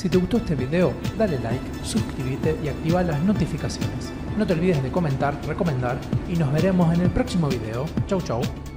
Si te gustó este video, dale like, suscríbete y activa las notificaciones. No te olvides de comentar, recomendar y nos veremos en el próximo video. Chau chau.